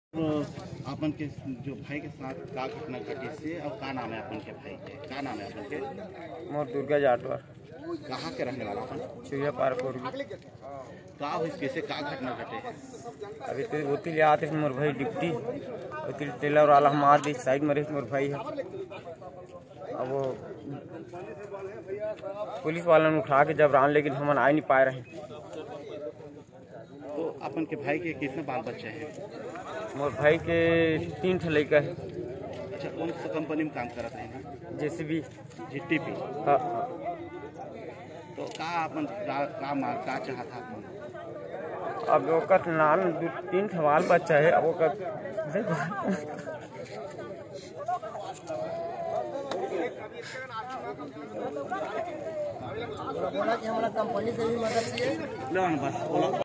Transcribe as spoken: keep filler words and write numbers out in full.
अपन के जो भाई के साथ का घटना घटी से और का नाम है अपन के भाई के का नाम है अपन के मोर दुर्गा जाटवर कहाँ के रहने वाला अपन चिड़िया पार्क और का हुई कैसे का घटना घटे अभी तो होती ले आते मोर भाई डिप्टी होती टेलर वाला हम आते साइड में रहे मोर भाई है अब वो पुलिस वाला ने उठा के जब रान लेकिन हम आ नहीं पाए रहे। तो अपन के भाई के कितने बाल बच्चे हैं? मोर भाई के तीन ठे लड़का है। अच्छा कौन सा कंपनी में काम करते हैं? JCB GTP. हाँ तो का अपन का का मार का चाहता अपन? अब ओकर नाम दो तीन ठे बाल बच्चा है। अब ओकर बोला कि हमारा कंपनी से भी मदद चाहिए। बस बोला